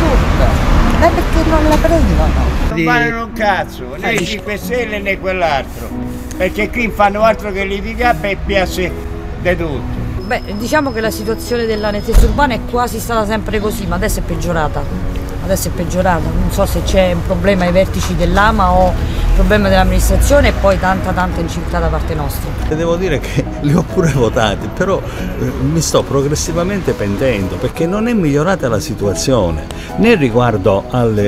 Ma perché non la prendono? Non valgono un cazzo, né i 5 Stelle né quell'altro, perché qui fanno altro che litigare per piace di tutto. Beh, diciamo che la situazione della nettezza urbana è quasi stata sempre così, ma adesso è peggiorata. Adesso è peggiorata, non so se c'è un problema ai vertici dell'AMA o un problema dell'amministrazione e poi tanta incinta da parte nostra. Devo dire che li ho pure votati, però mi sto progressivamente pentendo perché non è migliorata la situazione né riguardo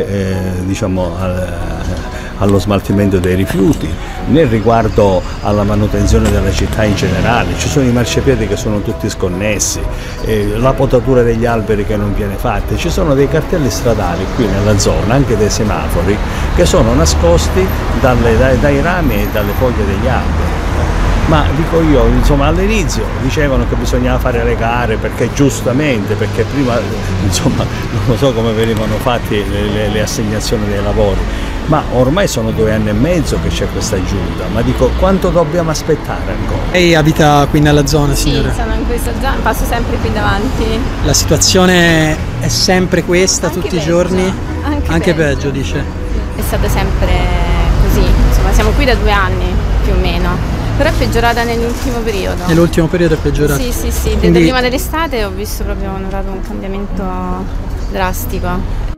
allo smaltimento dei rifiuti né riguardo alla manutenzione della città in generale. Ci sono i marciapiedi che sono tutti sconnessi, la potatura degli alberi che non viene fatta, ci sono dei cartelli stradali qui nella zona, anche dei semafori, che sono nascosti dai rami e dalle foglie degli alberi. Ma dico io, insomma, all'inizio dicevano che bisognava fare le gare perché giustamente, perché prima, insomma, non lo so come venivano fatti le assegnazioni dei lavori, ma ormai sono 2 anni e mezzo che c'è questa giunta, ma dico quanto dobbiamo aspettare ancora? Lei abita qui nella zona, signora? Sì, sono in questa zona, passo sempre qui davanti. La situazione è sempre questa, anche tutti peggio, i giorni? Anche peggio, dice? È stata sempre così, insomma siamo qui da 2 anni più o meno. Però è peggiorata nell'ultimo periodo. Nell'ultimo periodo è peggiorata? Sì, Quindi... da prima dell'estate ho visto proprio, ho notato un cambiamento drastico.